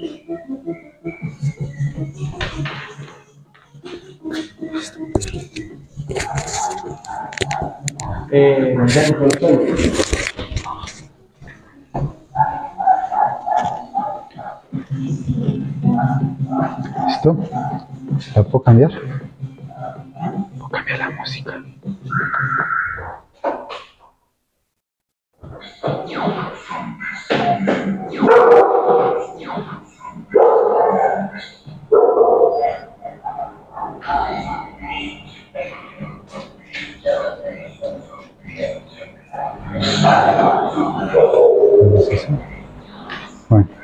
¿Listo? ¿La puedo cambiar? Puedo cambiar la música. Bueno.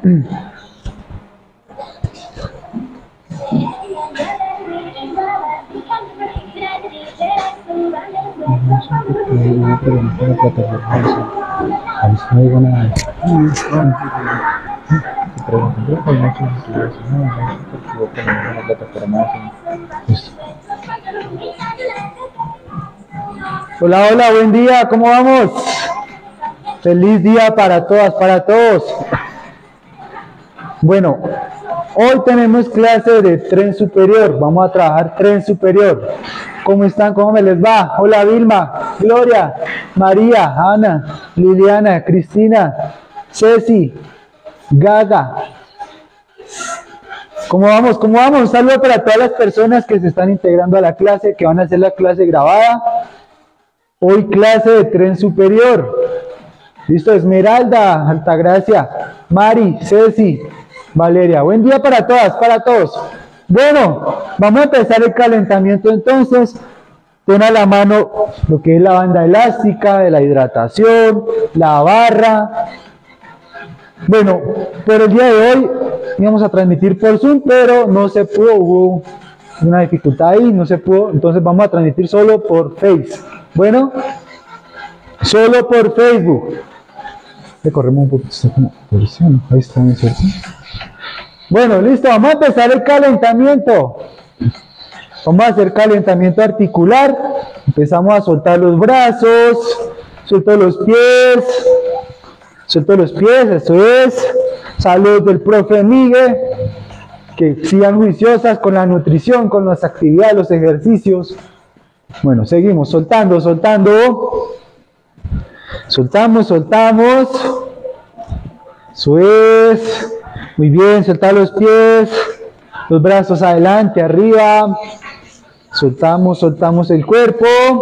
No digo nada. Hola, hola, buen día, ¿cómo vamos? Feliz día para todas, para todos. Bueno, hoy tenemos clase de tren superior, vamos a trabajar tren superior. ¿Cómo están? ¿Cómo me les va? Hola Vilma, Gloria, María, Ana, Liliana, Cristina, Ceci, Gaga. ¿Cómo vamos? ¿Cómo vamos? Un saludo para todas las personas que se están integrando a la clase, que van a hacer la clase grabada. Hoy clase de tren superior. Listo, Esmeralda, Altagracia, Mari, Ceci, Valeria. Buen día para todas, para todos. Bueno, vamos a empezar el calentamiento entonces. Ten a la mano lo que es la banda elástica, de la hidratación, la barra. Bueno, por el día de hoy íbamos a transmitir por Zoom, pero no se pudo, hubo una dificultad ahí, no se pudo, entonces vamos a transmitir solo por Face. Bueno, solo por Facebook. Le corremos un poquito esta posición, ahí está, ¿no es cierto? Bueno, listo, vamos a empezar el calentamiento. Vamos a hacer calentamiento articular. Empezamos a soltar los brazos, suelto los pies, eso es. Salud del profe Miguel. Que sigan juiciosas con la nutrición, con las actividades, los ejercicios. Bueno, seguimos soltando. Soltamos. Eso es. Muy bien, soltar los pies, los brazos adelante, arriba. Soltamos el cuerpo.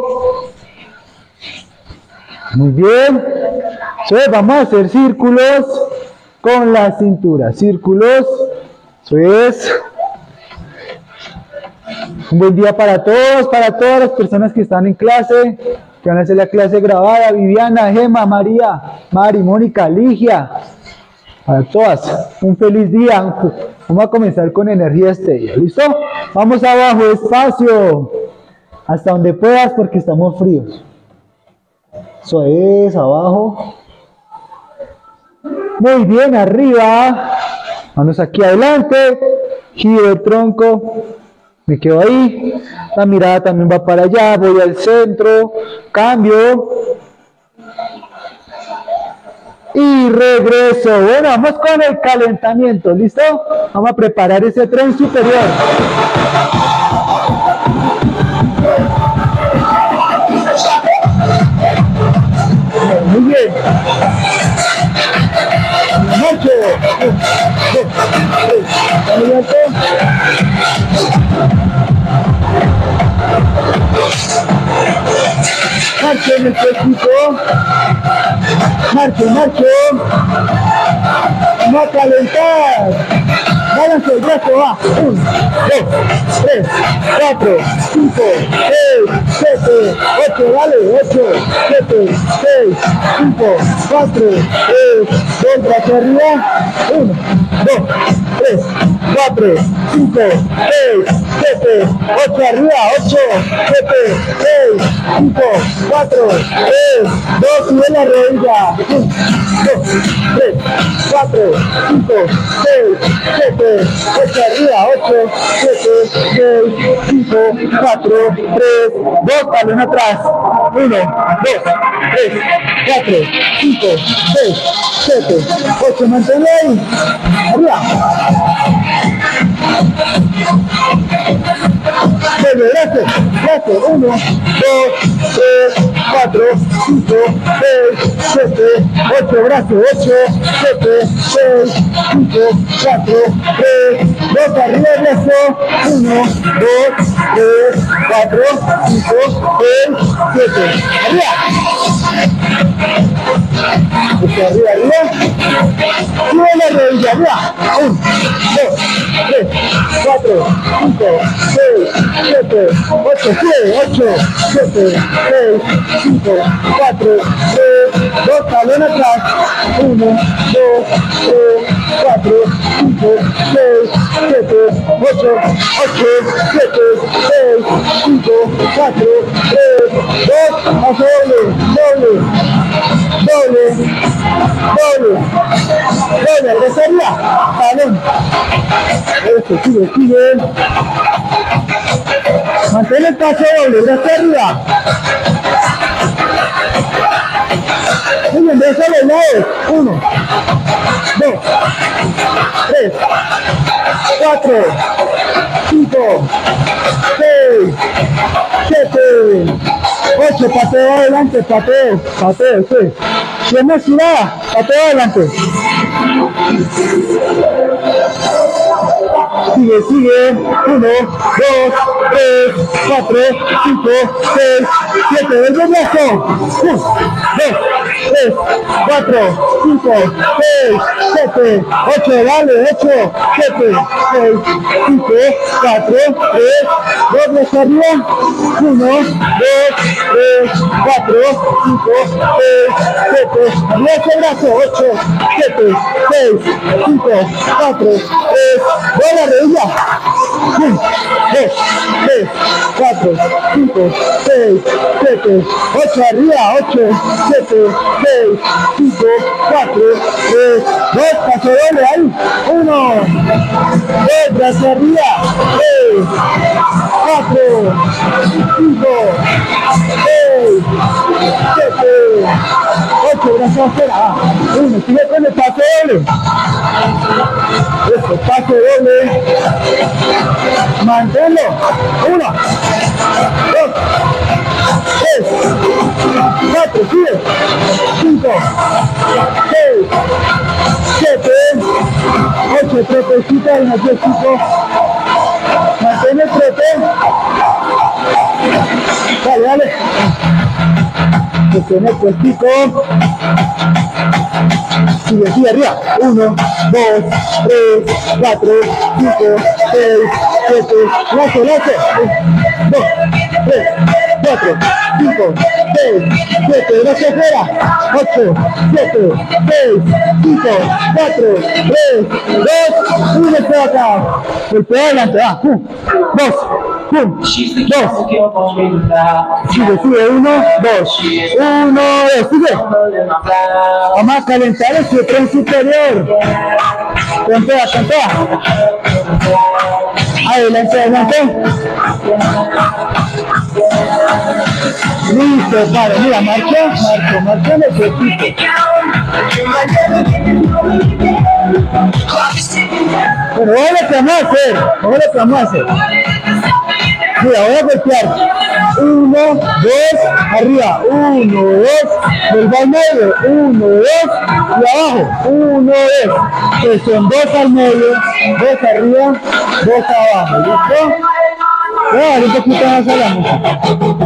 Muy bien. Eso es, vamos a hacer círculos con la cintura. Círculos. Eso es. Un buen día para todos, para todas las personas que están en clase, que van a hacer la clase grabada. Viviana, Gema, María, Mari, Mónica, Ligia. Para todas, un feliz día. Vamos a comenzar con energía estéril. ¿Listo? Vamos abajo, despacio. Hasta donde puedas porque estamos fríos. Eso es, abajo. Muy bien, arriba. Manos aquí adelante. Giro el tronco. Me quedo ahí. La mirada también va para allá. Voy al centro. Cambio. Y regreso. Bueno, vamos con el calentamiento. ¿Listo? Vamos a preparar ese tren superior. Muy bien. Marcho. Marcho en el técnico. Marcho. Vamos a calentar. Váyanse el brazo, va. 1, 2, 3, 4, 5, 6, 7, 8, dale. 8, 7, 6, 5, 4, 3, 2, brazo arriba. 1, 2, 3, 4, 5, 6, 7, 8 arriba. 8, 7, 6, 5, 4, 3, 2, sube la rodilla. 1, 2, 3, 4, 5, 6, 7, 8 arriba. 8, 7, 6, 5, 4, 3, 2, balón atrás. 1, 2, 3, 4, 5, 6, 7, 8, manténlo ahí, arriba. Gracias, 1, 2, 3, 4, 5, 6, 7, 8, brazo, 8, 7, 6, 5, 4, 3, 2, arriba el brazo, 1, 2, 3, 4, 5, 6, 7, arriba. Arriba, sube la rodilla, arriba, 1, 2, 3, 4, 5, 6, 7, 8, 8, 7, 6, 5, 4, 3, 2, talón atrás, 1, 2, 3, 4, 5, 6, 7, 8, 7, 6, 5, 4, 3, 2, más doble, reserva, talón, eso, sigue, mantén el paso doble, brazo arriba, muy bien, de esos lados, 1, 2, 3, 4, 5, 6, 7, 8, pateo adelante, pateo, sí. Pierna estirada, pateo adelante. Sigue, 1, 2, 3, 4, 5, 6, 7, vuelve el brazo. 1, 2, 3, 4, 5, 6, 7, 8, dale, 8, 7, 6, 5, 4, 3, doble arriba, 1, 2, 3, 4, 5, 6, 7, arriba ese brazo, 8, 7, 6, 5, 4, 3, doble rodilla, 1, 2, 3, 4, 5, 6, 7, 8, arriba, 8, 7, 6, 5, 4, 3, 2, paso doble ahí, 1, 2, brazo arriba, 3, 4, 5, 6, 7, 8, brazo afuera, 1, sigue con el paso doble, eso, paso doble, manténlo, 1, 2, 3, 4, sigue, 5, 6, 7, 8, trotecita en el piecito, mantén el trote, dale, sostiene el piecito, sigue arriba, 1, 2, 3, 4, 5, 6, 7, lazo, 2, 3, 4, 5, 6, 7, brazo afuera, 8, 7, 6, 5, 4, 3, 2, 1, para acá, el pedo adelante, va, 2, 1, 2, sigue, 1, 2, 1, 2, sigue, vamos a calentar el tren superior, cantea, adelante, listo, para, mira, marcha en el cuerpito. Bueno, ahora lo que vamos a hacer, mira, voy a golpear, 1, 2, arriba, 1, 2, vuelvo al medio, 1, 2, y abajo, 1, 2, que son 2 al medio, 2 arriba, 2 abajo, ¿listo? Voy a dar un poquito más a la música.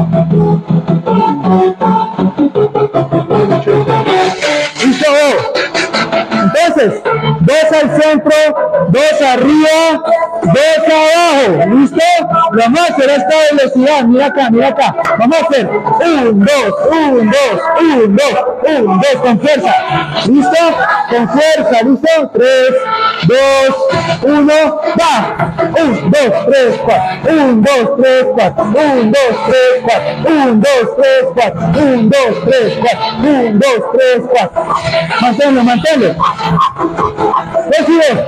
¿Listo? Entonces, 2 al centro, 2 arriba, 2 abajo, ¿listo? Vamos a hacer esta velocidad, mira acá, vamos a hacer 1, 2, 1, 2, 1, 2, 1, 2, con fuerza, ¿listo? Con fuerza, ¿listo? 3, 2, 1, va, 1, 2, 3, 4, 1, 2, 3, 4, 1, 2, 3, 4, 1, 2, 3, 4, 1, 2, 3, 4, 1, 2, 3, 4, manténlo, eso, sigue,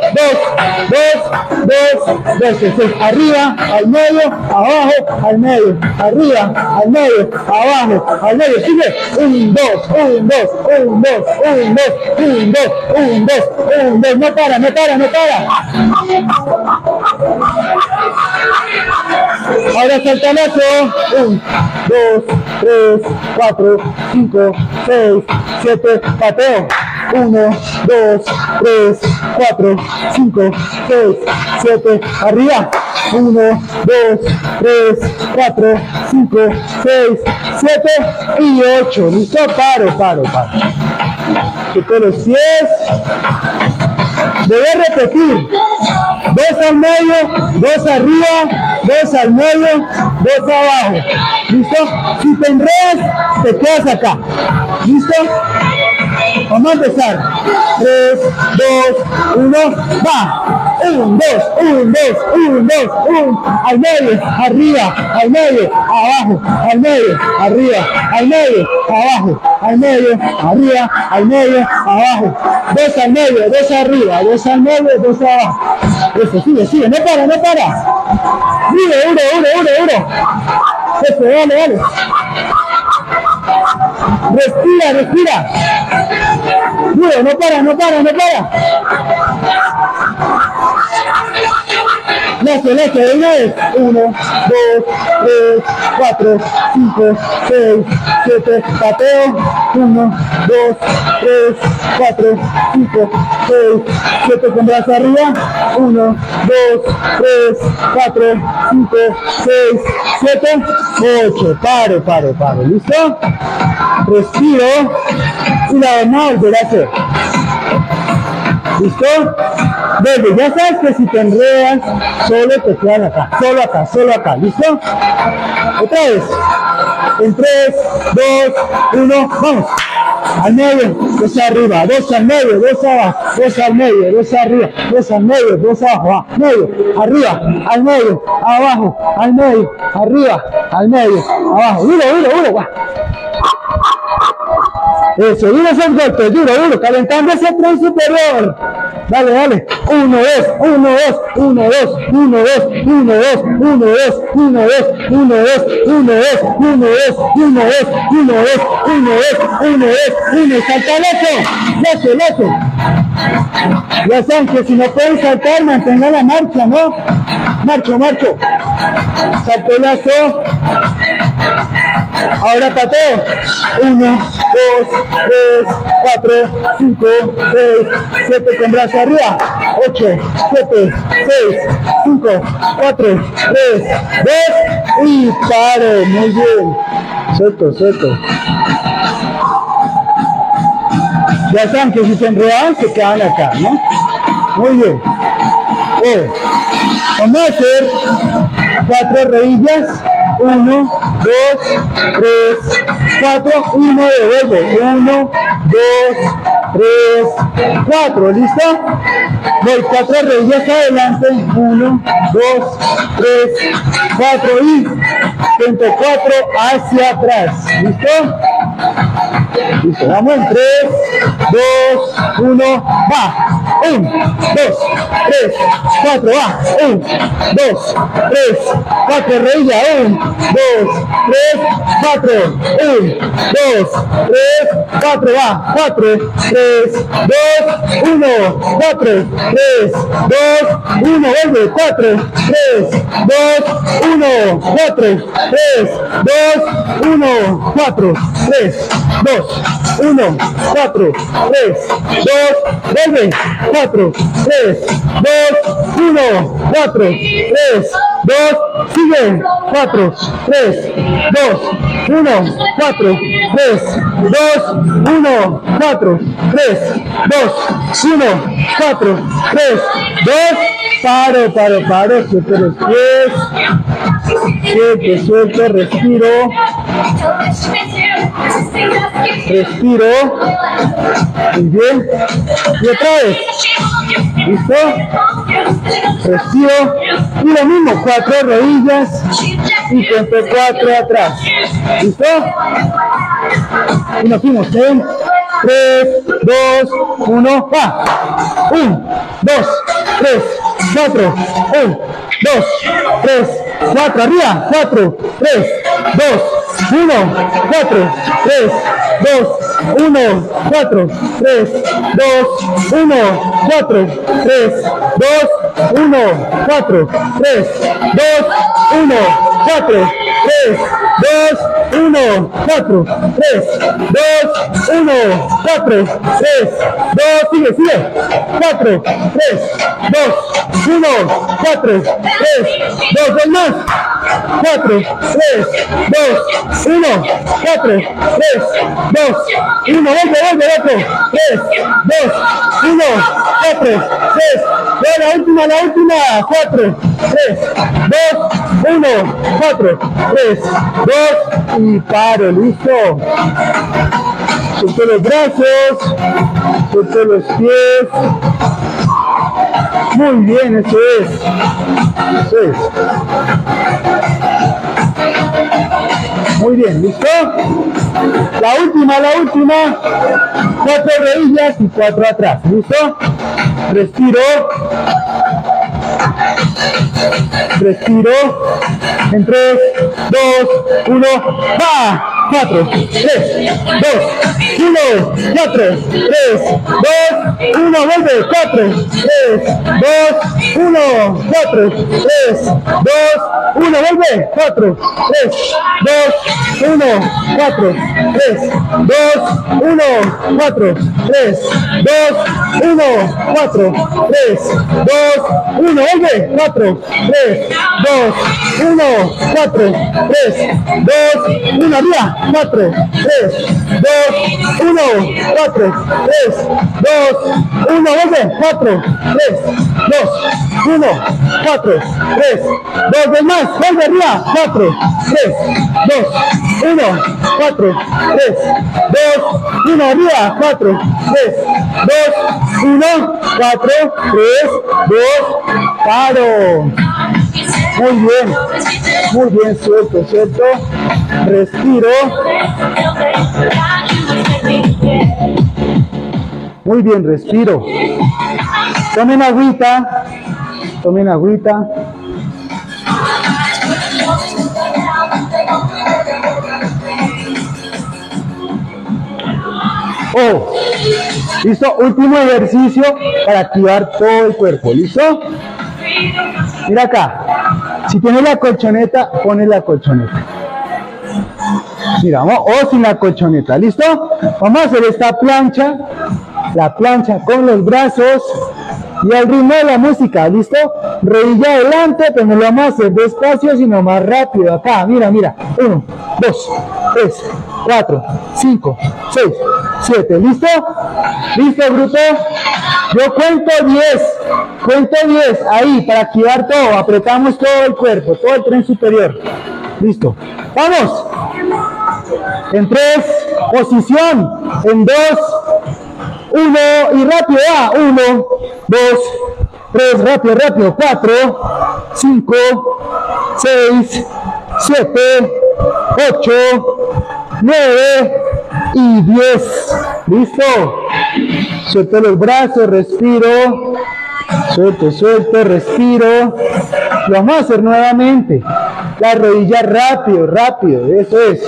2, 6, arriba, al medio, abajo, al medio, arriba, al medio, abajo, al medio, sigue, 1, 2, 1, 2, 1, 2, 1, 2, 1, 2, 1, 2, 1, 2, no para, no para, no para. Ahora salta el 8, 1, 2, 3, 4, 5, 6, 7, pateo. 1, 2, 3, 4, 5, 6, 7, arriba. 1, 2, 3, 4, 5, 6, 7 y 8. Listo, paro. Quito los pies. Voy a repetir. 2 al medio, 2 arriba, 2 al medio, 2 abajo. ¿Listo? Si te enredas, te quedas acá. ¿Listo? Vamos a empezar. 3, 2, 1, va. 1, 2, 1, 2, 1, 2, 1. Al medio, arriba, al medio, abajo, al medio, arriba, al medio, abajo, al medio, arriba, al medio, abajo. 2 al medio, 2 arriba, 2 al medio, 2 abajo. Eso, sigue, no para. Duro. Eso, dale. Respira. Duro, no para. Lazo, de una vez. 1, 2, 3, 4, 5, 6, 7, pateo. 1, 2, 3, 4, 5, 6, 7 con brazo arriba. 1, 2, 3, 4, 5, 6, 7, 8. Paro. ¿Listo? Respiro y la vamos a volver a hacer. ¿Listo? Desde, ya sabes que si te enredas, solo te quedas acá, solo acá, ¿listo? Otra vez, en 3, 2, 1, vamos. Al medio, 2 arriba, 2 al medio, 2 abajo, 2 al medio, 2 arriba, 2 al medio, 2 abajo, medio, arriba, al medio, abajo, al medio, arriba, al medio, abajo, duro, va. Eso, duro esos golpes, duro, calentando ese tren superior. Dale. 1, 2, 1, 2, 1, 2, 1, 2, 1, 2, 1, 2, 1, 2, 1, 2, 1, 2, 1, 2, 1, 2, 1, 2, 1, 2, 1, 2, salta el oso. Ya saben que si no pueden saltar, mantengan la marcha, ¿no? Marcho. Salto el lazo. Ahora pateo. 1, 2, 3, 4, 5, 6, 7 con brazo arriba. 8, 7, 6, 5, 4, 3, 2 y paro. Muy bien. Suelto. Ya saben que si se enredan, se quedan acá, ¿no? Muy bien. Vamos a hacer 4 rodillas. 1, 2, 3, 4, 1, devuelvo. 1, 2, 3, 4, ¿listo? Voy 4 rodillas adelante. 1, 2, 3, 4 y 34 hacia atrás. ¿Listo? Listo, vamos en 3, 2, 1, va. 1, 2, 3, 4, va. 1, 2, 3, 4, rodilla. 1, 2, 3, 4. 1, 2, 3, 4, va. 4, 3, 2, 1, 4, 3, 2, 1, vuelve. 4, 3, 2, 1, 4, 3, 2, 1, 4, 3, 2, 1, 4, 3, 2, vuelve. 4, 3, 2, 1, 4, 3, 2, sigue. 4, 3, 2, 1, 4, 3, 2, 1, 4, 3, 2, 1, 4, 3, 2, paro, suelto los pies, suelto, respiro, muy bien, y otra vez, ¿listo? Respiro, y lo mismo, 4 rodillas, y cuento 4 atrás, ¿listo? Y nos fuimos en 3, 2, 1, va. 1, 2, 3, 4, 1, 2, 3, 4, arriba, 4, 3, 2, 1, 4, 3, 2, 1, 4, 3, 2, 1, 4, 3, 2, 1, 4, 3, 2, 1, 4, 3, 2, 1, 4, 3, 2, 1, 4, 3, 2, sigue, 4, 3, 2, 1, 4, 3, 2, dos más, 4, 3, 2, 1, 4, 3, 2, 1, vuelve, otro, 3, 2, 1, 4, 3, la última, 4, 3, 2, 1, 4, 3, 2, y paro, listo. Suelto los brazos, suelto los pies. Muy bien, eso es. Muy bien, ¿listo? La última. 4 rodillas y 4 atrás, ¿listo? Respiro. En 3, 2, 1, va. 4, 3, 2, 1, 4, 3, 2, 1, vuelve, 4, 3, 2, 1, 4, 3, 2, 1, vuelve, 4, 3, 2, 1, 4, 3, 2, 1, 4, 3, 2, 1, 4, 3, 2, 1, vuelve, 4, 3, 2, 1, 4, 3, 2, 1, arriba, 4, 3, 2, 1, 4, 3, 2, 1, vuelve, 4, 3, 2, 1, 4, 3, 2, más, vuelve arriba, 4, 3, 2, 1, 4, 3, 2, 1, arriba, 4, 3, 2, 1, 4, 3, 2, paro. Muy bien, suelto, respiro. Muy bien, respiro. Tomen agüita. Oh, listo, último ejercicio para activar todo el cuerpo, ¿listo? Mira acá, si tienes la colchoneta, pones la colchoneta. Mira, vamos, o sin la colchoneta, ¿listo? Vamos a hacer esta plancha, la plancha con los brazos y al ritmo de la música, ¿listo? Rodilla adelante, pero no lo vamos a hacer despacio, sino más rápido. Acá, mira, 1, 2, 3, 4, 5, 6, 7, ¿listo? ¿Listo, grupo? Yo cuento 10, ahí, para activar todo, apretamos todo el cuerpo, todo el tren superior. Listo, ¡vamos! En 3, posición, en 2, 1, y rápido, va, 1, 2, 3, rápido, 4, 5, 6, 7, 8, 9 y 10. ¿Listo? Suelto los brazos, respiro. Suelto, respiro. Lo vamos a hacer nuevamente. La rodilla rápido, eso es.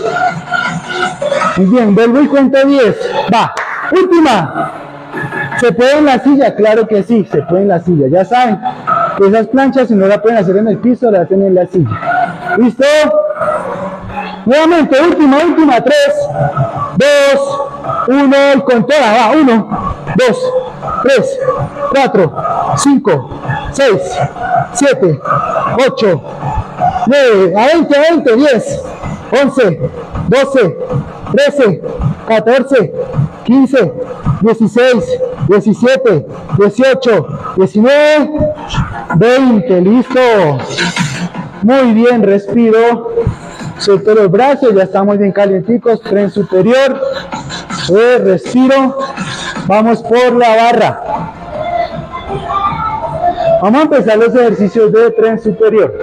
Muy bien, vuelvo y cuento 10. Va, última. ¿Se puede en la silla? Claro que sí, se puede en la silla. Ya saben que esas planchas, si no la pueden hacer en el piso, la hacen en la silla. ¿Listo? Nuevamente, última, 3, 2, 1, y con toda, va, 1, 2, 3, 4, 5, 6, 7, 8, 9, a 20, 10, 11, 12, 13, 14, 15, 16, 17, 18, 19, 20, listo. Muy bien, respiro. Suelto los brazos, ya estamos bien calienticos, tren superior. Respiro. Vamos por la barra. Vamos a empezar los ejercicios de tren superior.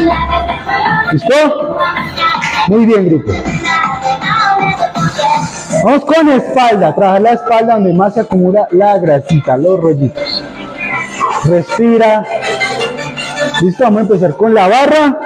¿Listo? Muy bien, grupo. Vamos con espalda, trabajar la espalda donde más se acumula la grasita, los rollitos. Respira. Listo, vamos a empezar con la barra.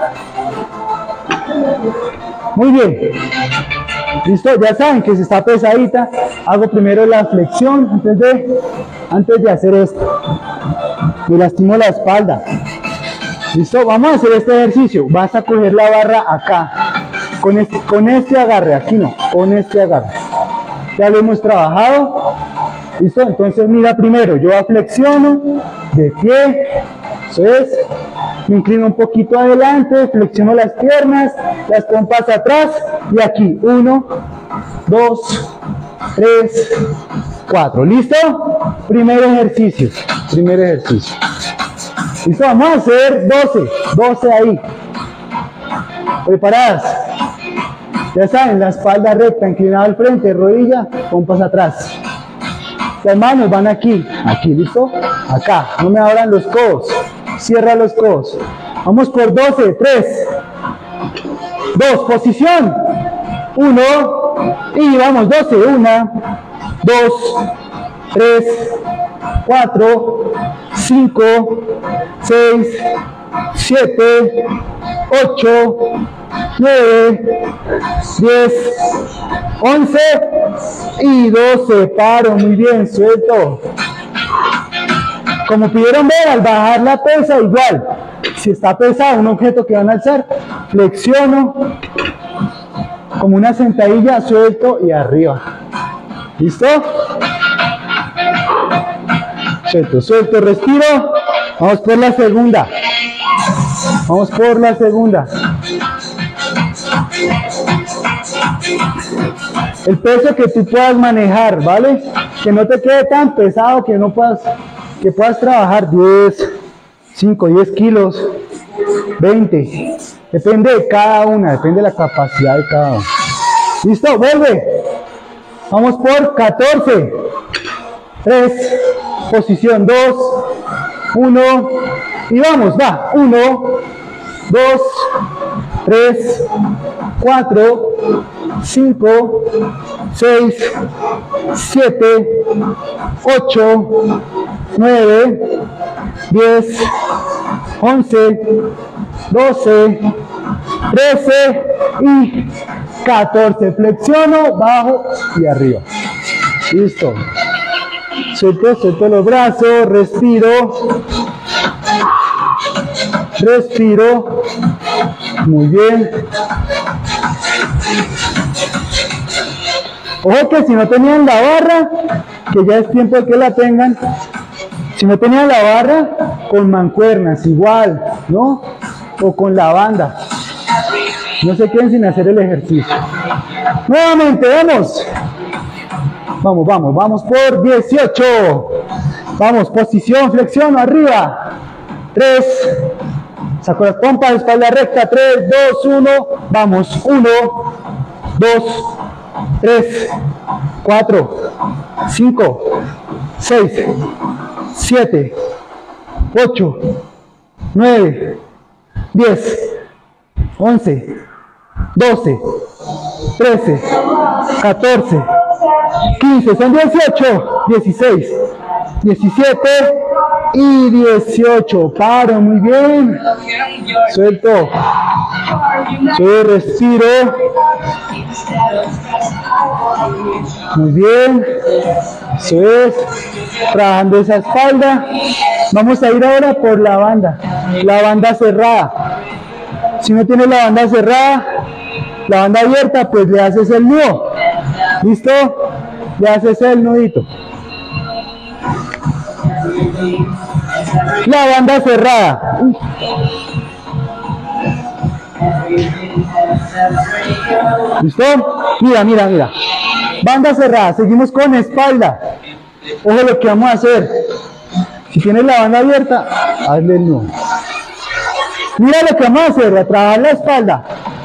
Muy bien. Listo, ya saben que si está pesadita, hago primero la flexión antes de hacer esto. Me lastimo la espalda. Listo, vamos a hacer este ejercicio. Vas a coger la barra acá. Con este agarre, aquí no, con este agarre. Ya lo hemos trabajado. Listo, entonces mira primero, yo flexiono de pie. Eso es. Me inclino un poquito adelante, flexiono las piernas, las pompas atrás y aquí 1, 2, 3, 4. ¿Listo? Primer ejercicio. Listo, vamos a hacer 12 ahí. ¿Preparadas? Ya saben, la espalda recta, inclinada al frente, rodilla, pompas atrás. Las manos van aquí, ¿listo? Acá, no me abran los codos. Cierra los codos. Vamos por 12, 3, 2, posición. 1, y vamos, 12, 1, 2, 3, 4, 5, 6, 7, 8, 9, 10, 11 y 12. Paro, muy bien, suelto. Como pudieron ver, al bajar la pesa, igual, si está pesado un objeto que van a alzar, flexiono, como una sentadilla, suelto y arriba. ¿Listo? Suelto, respiro. Vamos por la segunda. El peso que tú puedas manejar, ¿vale? Que no te quede tan pesado que puedas trabajar 10, 5, 10 kilos, 20. Depende de cada una, depende de la capacidad de cada una. ¿Listo? Vuelve. Vamos por 14. 3, posición 2, 1, y vamos, va. 1, 2, 3, 4, 5, 6, 7, 8, 9, 10, 11, 12, 13 y 14. Flexiono, bajo y arriba. Listo. Suelto los brazos, respiro. Muy bien. Ojo que si no tenían la barra, que ya es tiempo de que la tengan. Si no tenían la barra, con mancuernas igual, ¿no? O con la banda. No se queden sin hacer el ejercicio. Nuevamente, vamos por 18. Vamos, posición, flexión, arriba. 3, saco las pompas, espalda recta, 3, 2, 1, vamos, 1, 2, 3, 4, 5, 6, 7, 8, 9, 10, 11, 12, 13, 14, 15, son 18, 16, 17 y 18. Paro, muy bien. Suelto. Respiro. Muy bien. Eso es. Trabajando esa espalda. Vamos a ir ahora por la banda cerrada. Si no tienes la banda cerrada, la banda abierta, pues le haces el nudo. ¿Listo? Le haces el nudito. La banda cerrada. ¿Listo? Mira. Banda cerrada. Seguimos con espalda. Ojo lo que vamos a hacer. Si tienes la banda abierta, hazle el nudo. Mira lo que vamos a hacer. A trabajar la espalda.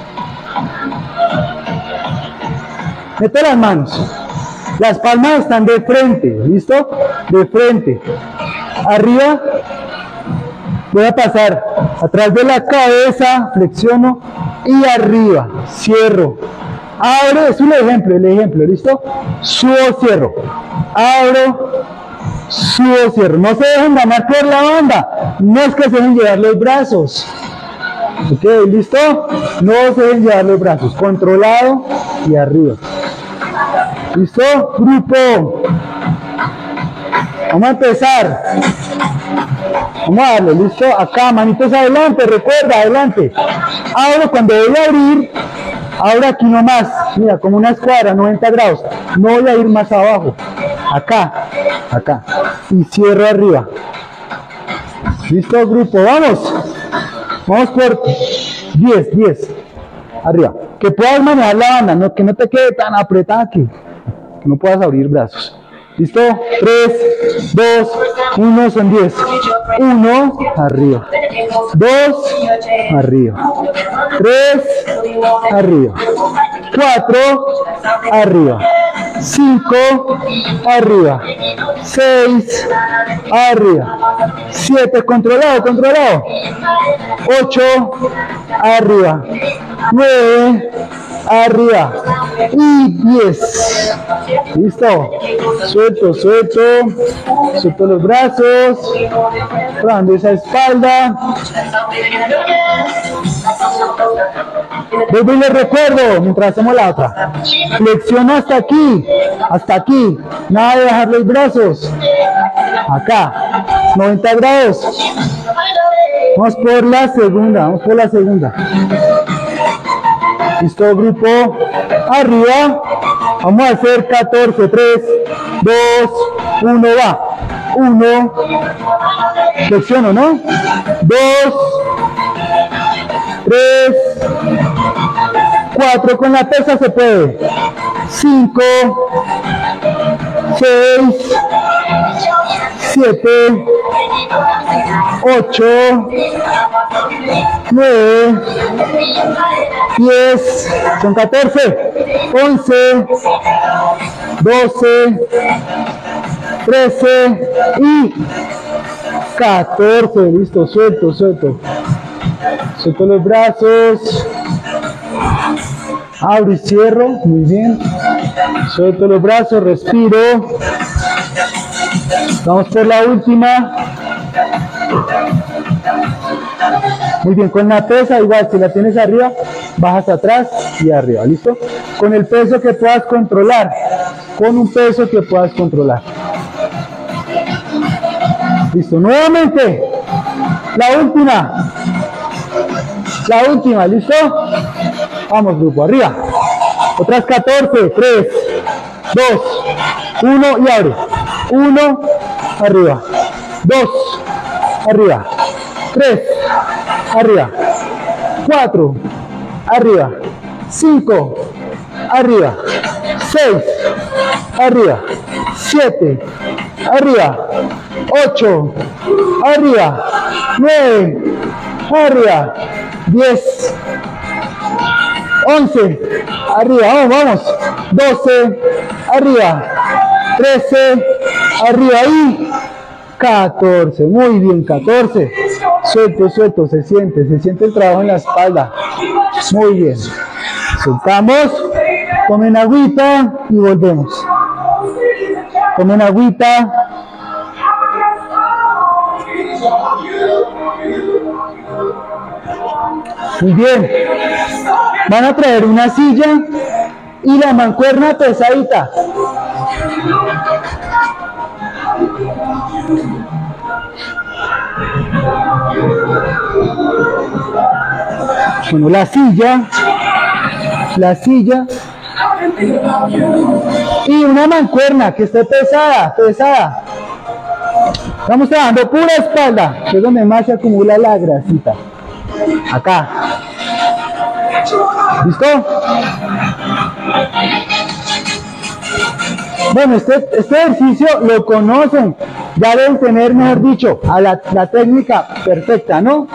Mete las manos. Las palmas están de frente, ¿listo? De frente. Arriba, voy a pasar atrás de la cabeza, flexiono y arriba, cierro. Abro, es el ejemplo, ¿listo? Subo, cierro. Abro, subo, cierro. No se dejen ganar por la banda. No es que se dejen llevar los brazos. Ok, ¿listo? No se dejen llevar los brazos. Controlado y arriba. ¿Listo? Grupo. Vamos a empezar. Vamos a darle, ¿listo? Acá, manitos adelante, recuerda, adelante. Ahora cuando voy a abrir, ahora aquí nomás, mira, como una escuadra, 90 grados. No voy a ir más abajo. Acá, acá. Y cierro arriba. ¿Listo, grupo? Vamos. Vamos por 10. Arriba. Que puedas manejar la banda, no, que no te quede tan apretada aquí. Que no puedas abrir brazos. ¿Listo? 3, 2, 1, son 10. 1, arriba. 2, arriba. 3, arriba. 4, arriba. 5, arriba. 6, arriba. 7, controlado. 8, arriba. 9, arriba. Y 10. ¿Listo? Suelto los brazos, probando esa espalda. Vuelvo y les recuerdo, mientras hacemos la otra. Flexiono hasta aquí, nada de bajar los brazos. Acá, 90 grados. Vamos por la segunda. ¿Listo, grupo? Arriba. Vamos a hacer 14, 3, 2, 1, va. 1, flexiono, ¿no? 2, 3, 4, con la pesa se puede. 5, 6, 7, 8, 9, 10, son 14, 11, 12, 13 y 14. Listo, suelto los brazos, abro y cierro, muy bien. Suelto los brazos, respiro. Vamos por la última. Muy bien, con la pesa igual, si la tienes arriba, bajas atrás y arriba, ¿listo? Con el peso que puedas controlar, con un peso que puedas controlar. Listo, nuevamente, la última, ¿listo? Vamos, grupo, arriba. Otras 14, 3, 2, 1 y abre. 1, arriba. 2, arriba. 3, arriba. 4, arriba. 5, arriba. 6, arriba. 7, arriba. 8, arriba. 9, arriba. 10, 11, arriba, vamos. 12, arriba. 13, arriba y 14, muy bien, 14. Suelto, se siente el trabajo en la espalda. Muy bien. Soltamos, tomen agüita y volvemos. Tomen agüita. Muy bien. Van a traer una silla y la mancuerna pesadita. Bueno, la silla y una mancuerna que esté pesada. Estamos trabajando pura espalda, que es donde más se acumula la grasita. Acá. ¿Listo? Bueno, este ejercicio lo conocen, ya deben tener, mejor dicho, a la técnica perfecta, ¿no?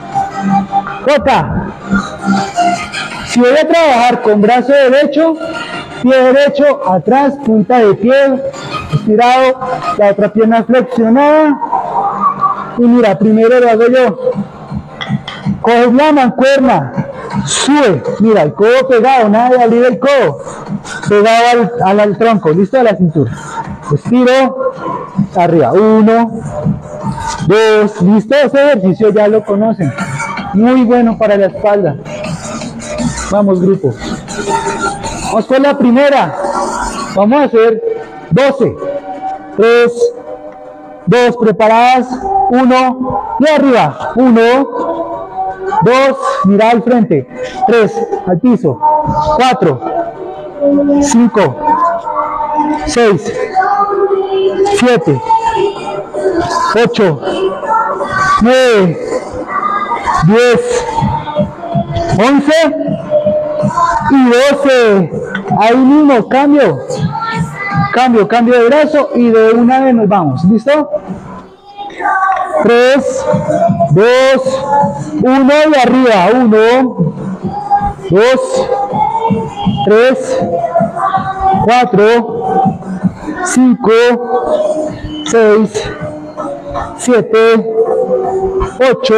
Jota, si voy a trabajar con brazo derecho, pie derecho, atrás, punta de pie, estirado, la otra pierna flexionada, y mira, primero lo hago yo, coges la mancuerna, Sube, mira, el codo pegado, nada de abrir el codo, pegado al tronco, listo, a la cintura. Estiro, arriba, 1, 2, listo, ese ejercicio ya lo conocen, muy bueno para la espalda. Vamos, grupo. Vamos con la primera, vamos a hacer 12, 3, 2, preparadas, 1, y arriba, 1, 2, mira al frente, 3, al piso, 4, 5, 6, 7, 8, 9, 10, 11 y 12. Ahí mismo, cambio de brazo y de una vez nos vamos, ¿listo? 3, 2, 1 y arriba, 1, 2, 3, 4, 5, 6, 7, 8,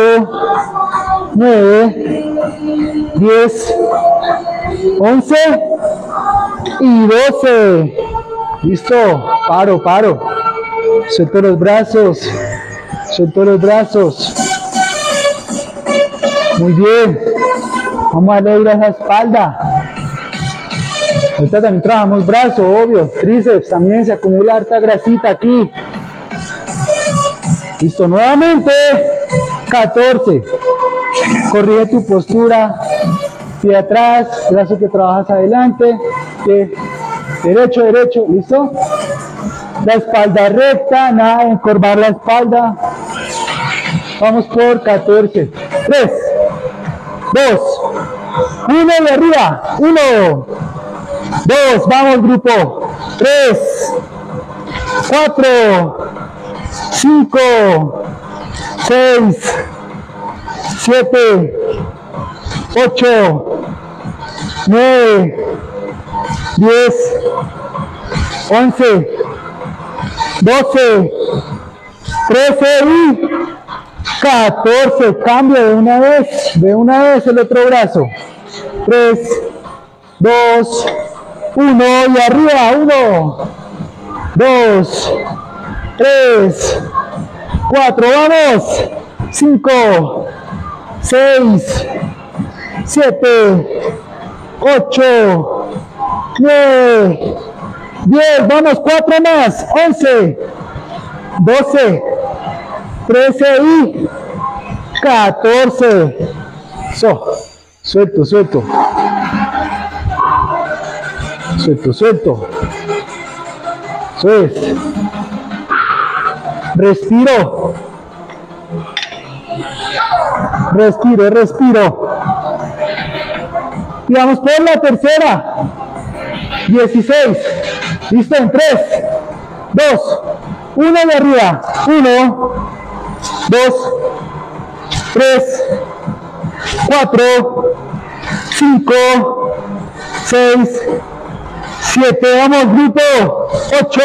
9, 10, 11 y 12. Listo, paro. Suelto los brazos. Muy bien. Vamos a darle a esa espalda. Ahorita también trabajamos brazo, obvio. Tríceps, también se acumula harta grasita aquí. Listo, nuevamente. 14. Corrige tu postura. Pie atrás, brazo que trabajas adelante. Pie derecho, ¿listo? La espalda recta, nada de encorvar la espalda. Vamos por 14. 3, 2, 1 y arriba. 1, 2, vamos grupo. 3, 4, 5, 6, 7, 8, 9, 10, 11, 12, 13 y 14. Cambio de una vez el otro brazo. 3, 2, 1 y arriba. 1, 2, 3, 4, vamos. 5, 6, 7, 8, 9, 10, vamos, 4 más, 11, 12, 13 y 14. Suelto. Eso es. Respiro. Y vamos por la tercera. 16. Listo, en 3, 2, 1 de arriba. 1, 2, 3, 4, 5, 6, 7, vamos grupo. 8,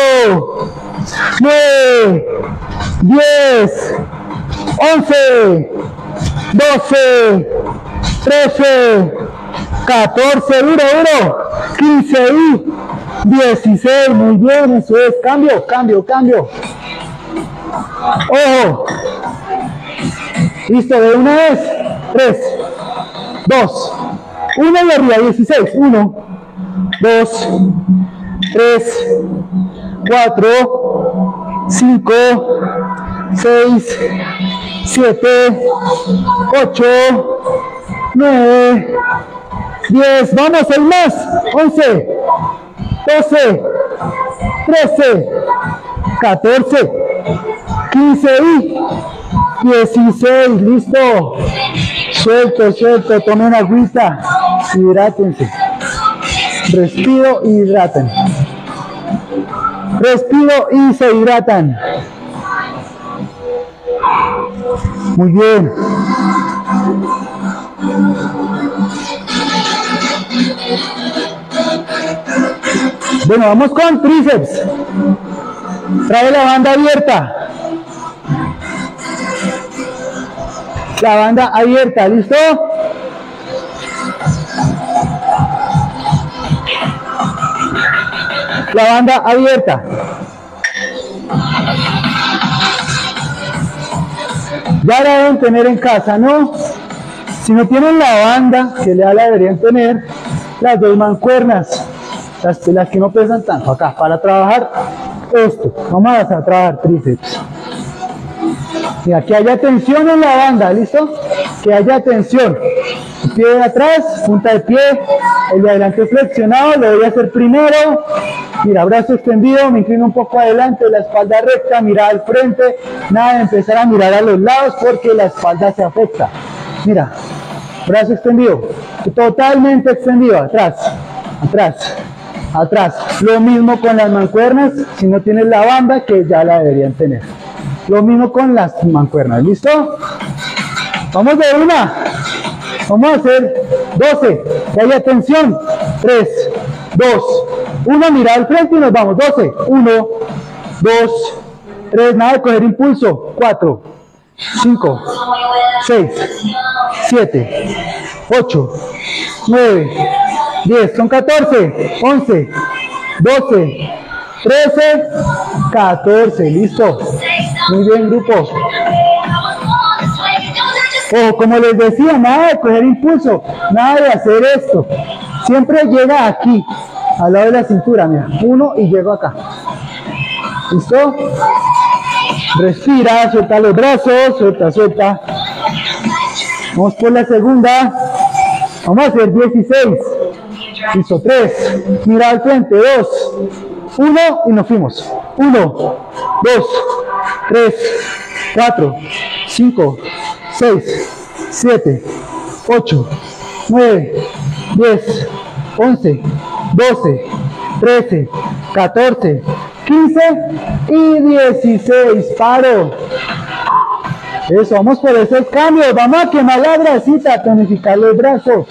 9, 10, 11, 12, 13, 14, duro, 15 y 16, muy bien, eso es, cambio. Ojo, listo, de una vez, 3, 2, 1 y arriba, 16, 1, 2, 3, 4, 5, 6, 7, 8, 9, 10, vamos, hay más, 11, 12, 13, 14, 15 y 16, listo. Suelto, tomen agüita, hidrátense. Respiro y hidratan. Respiro y se hidratan. Muy bien. Bueno, vamos con tríceps. Trae la banda abierta. La banda abierta, ¿listo? La banda abierta. Ya la deben tener en casa, ¿no? Si no tienen la banda, que la deberían tener las dos mancuernas, las que no pesan tanto acá, para trabajar esto. Vamos a trabajar tríceps. Mira, que haya tensión en la banda, ¿listo? Que haya tensión. El pie de atrás, punta de pie, el de adelante flexionado, lo voy a hacer primero. Mira, brazo extendido, me inclino un poco adelante, la espalda recta, mirada al frente. Nada de empezar a mirar a los lados porque la espalda se afecta. Mira, brazo extendido, totalmente extendido, atrás, atrás, atrás. Lo mismo con las mancuernas, si no tienes la banda, que ya la deberían tener. Lo mismo con las mancuernas, ¿listo? Vamos de una. Vamos a hacer 12, que haya tensión. 3, 2, 1, mira al frente y nos vamos. 12, 1, 2, 3, nada de coger impulso. 4, 5, 6, 7, 8, 9, 10, son 14, 11, 12, 13, 14, listo. Muy bien, grupo. Ojo, como les decía, nada de coger impulso, nada de hacer esto. Siempre llega aquí, al lado de la cintura, mira, 1 y llego acá. ¿Listo? Respira, suelta los brazos, suelta, suelta. Vamos por la segunda. Vamos a hacer 16. Listo, 3. Mira al frente, 2, 1 y nos fuimos. 1, 2, 3, 4, 5, 6, 7, 8, 9, 10, 11, 12, 13, 14, 15 y 16. Paro. Eso, vamos por esos cambios. Vamos a quemar la grasita, tonificar los brazos.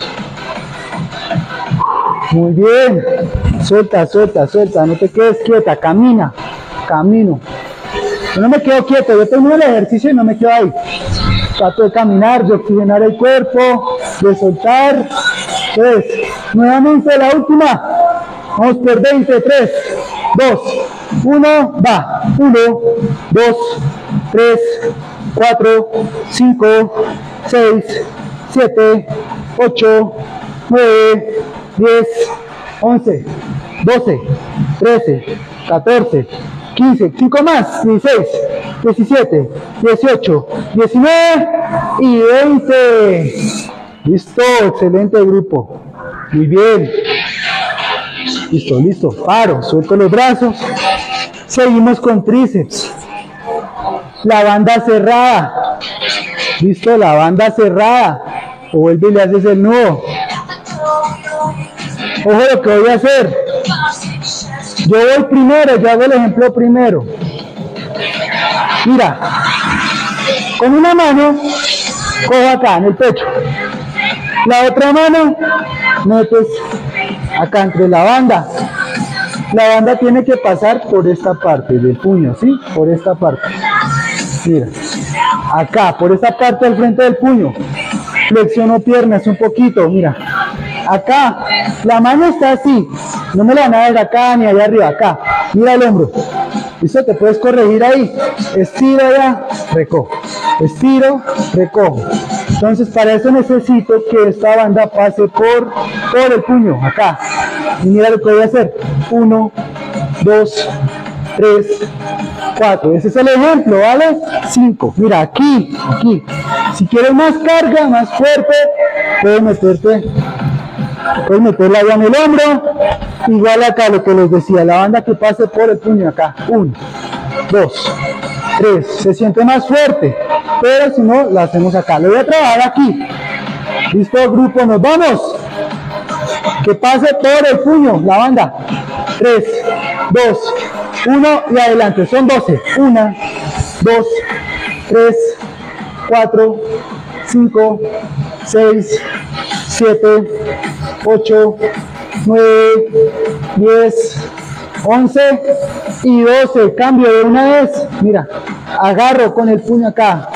Muy bien. Suelta, suelta, suelta. No te quedes quieta. Camina. Camino. Yo no me quedo quieto. Yo termino el ejercicio y no me quedo ahí. Trato de caminar, de oxigenar el cuerpo, de soltar. 3. Nuevamente la última. Vamos por 20. 3, 2, 1. Va. 1, 2, 3, 4, 5, 6, 7, 8, 9, 10, 11, 12, 13, 14, 15, 5 más, 16, 17, 18, 19 y 20. Listo, excelente grupo. Muy bien. Listo, listo. Paro, suelto los brazos. Seguimos con tríceps. La banda cerrada. Listo, la banda cerrada. Vuelve y le haces el nudo. Ojo lo que voy a hacer. Yo voy primero, yo hago el ejemplo primero. Mira, con una mano cojo acá en el pecho. La otra mano metes acá entre la banda. La banda tiene que pasar por esta parte del puño, ¿sí? Por esta parte. Mira, acá, por esta parte al frente del puño. Flexiono piernas un poquito, mira. Acá, la mano está así. No me la van a dar acá ni allá arriba, acá. Mira el hombro. ¿Listo? Te puedes corregir ahí. Estiro allá, recojo. Estiro, recojo. Entonces, para eso necesito que esta banda pase por el puño, acá. Y mira lo que voy a hacer. 1, 2, 3, 4. Ese es el ejemplo, ¿vale? 5. Mira, aquí, aquí. Si quieres más carga, más fuerte, puedes meterla allá en el hombro. Igual acá lo que les decía, la banda que pase por el puño acá. 1, 2, 3. Se siente más fuerte, pero si no, la hacemos acá. Lo voy a trabajar aquí. ¿Listo, grupo? Nos vamos. Que pase por el puño, la banda. 3, 2, 1 y adelante. Son 12. 1, 2, 3, 4, 5, 6, 7, 8, 9, 10, 11 y 12. Cambio de una vez. Mira, agarro con el puño acá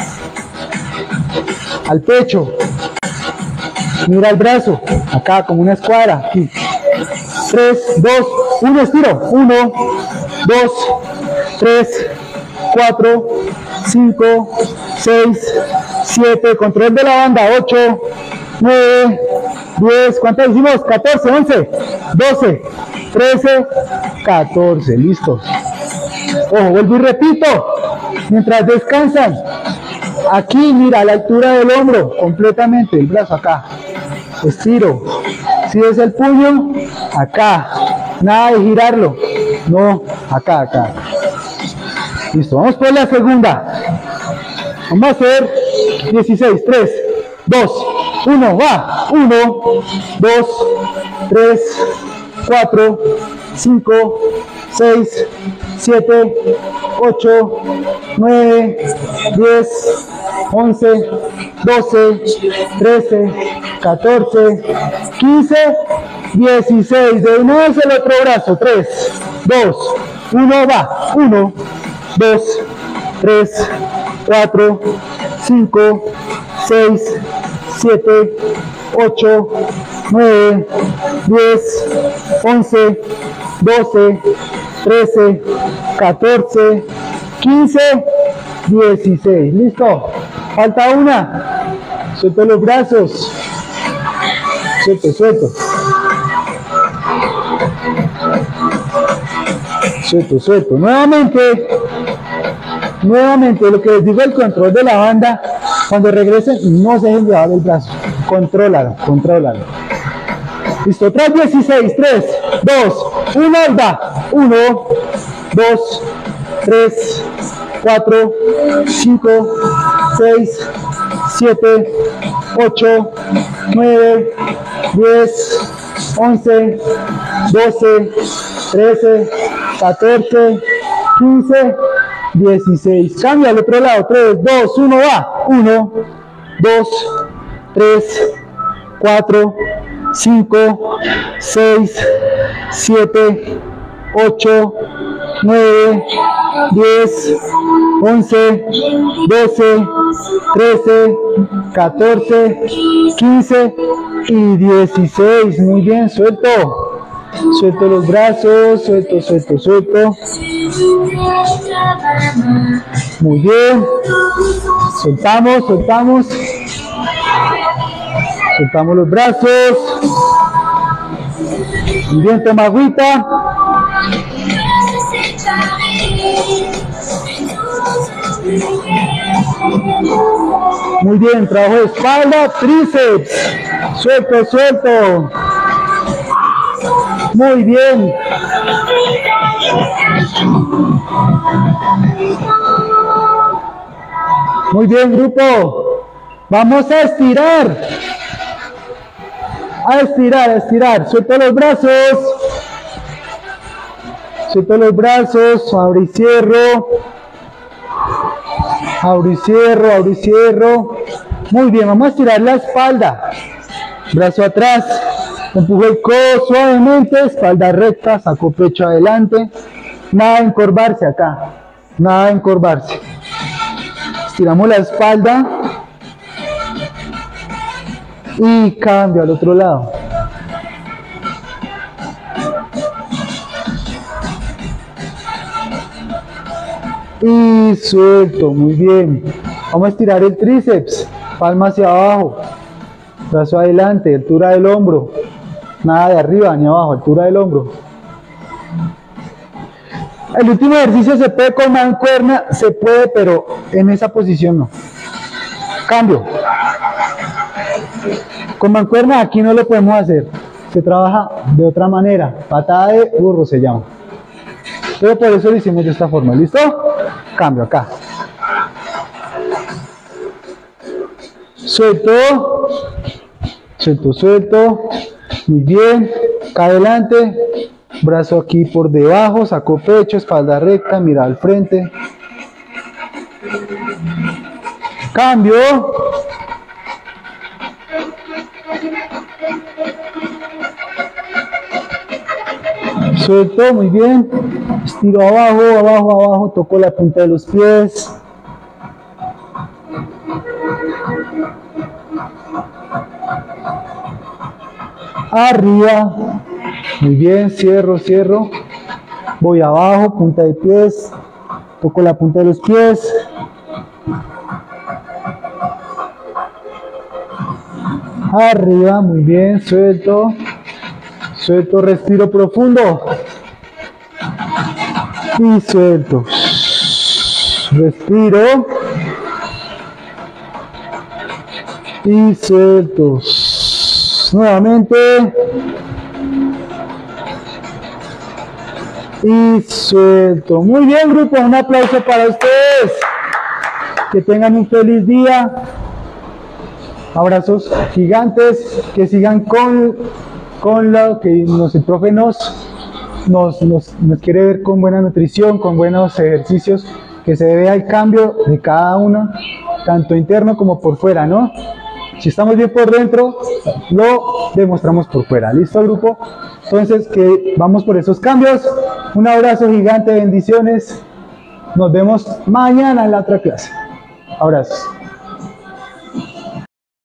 al pecho. Mira el brazo acá como una escuadra. Aquí. 3, 2, 1, estiro. 1, 2, 3, 4, 5, 6, 7, control de la banda, 8, 9, 10, ¿cuántas hicimos? 14, 11, 12, 13, 14, listo. Ojo, vuelvo y repito, mientras descansan, aquí mira a la altura del hombro, completamente, el brazo acá, estiro, si es el puño, acá, nada de girarlo, no, acá. Listo, vamos por la segunda. Vamos a hacer 16, 3, 2, 1, va. 1, 2, 3, 4, 5, 6, 7, 8, 9, 10, 11, 12, 13, 14, 15, 16. De una vez el otro brazo. 3, 2, 1, va. 1, 2, 3, 4, 5, 6, 7, 8, 9, 10, 11, 12, 13, 14, 15, 16. Listo. Falta una. Suelto los brazos. Suelto. Nuevamente, lo que les digo, el control de la banda, cuando regresen, no se dejen llevar el brazo. Contrólalo. Listo, 3, 16, 3, 2, 1, va. 1, 2, 3, 4, 5, 6, 7, 8, 9, 10, 11, 12, 13, 14, 15, 16. Cambia al otro lado. 3, 2, 1, va. 1, 2, 3, 4, 5, 6, 7, 8, 9, 10, 11, 12, 13, 14, 15 y 16. Muy bien, suelto. Suelto los brazos, suelto. Muy bien. Soltamos. Soltamos los brazos. Muy bien, toma agüita. Muy bien, trabajo de espalda, tríceps. Suelto. Muy bien. Muy bien, grupo. Vamos a estirar. A estirar. Suelto los brazos. Abro y cierro. Muy bien, vamos a estirar la espalda. Brazo atrás. Empujo el codo suavemente, espalda recta, saco pecho adelante. Nada de encorvarse acá. Estiramos la espalda. Y cambio al otro lado. Y suelto, muy bien. Vamos a estirar el tríceps, palma hacia abajo, brazo adelante, altura del hombro. Nada de arriba ni abajo, altura del hombro. El último ejercicio se puede con mancuerna, pero en esa posición no. Cambio. Con mancuerna aquí no lo podemos hacer. Se trabaja de otra manera. Patada de burro se llama. Pero por eso lo hicimos de esta forma. ¿Listo? Cambio acá. Suelto. Muy bien. Acá adelante. Brazo aquí por debajo. Saco pecho, espalda recta, mira al frente. Cambio. Suelto, muy bien. Estiro abajo, toco la punta de los pies. Arriba, Muy bien, cierro, cierro. Voy abajo, punta de pies. Toco la punta de los pies. Arriba, muy bien, suelto. Suelto, respiro profundo. Y suelto. Respiro. Y suelto. Nuevamente. Y suelto. Muy bien, grupo, un aplauso para ustedes. Que tengan un feliz día. Abrazos gigantes. Que sigan con lo que el profe nos quiere ver, con buena nutrición, con buenos ejercicios, que se vea el cambio de cada uno, tanto interno como por fuera, ¿no? Si estamos bien por dentro, lo demostramos por fuera. ¿Listo, grupo? Entonces, que vamos por esos cambios. Un abrazo gigante, bendiciones. Nos vemos mañana en la otra clase. Abrazos.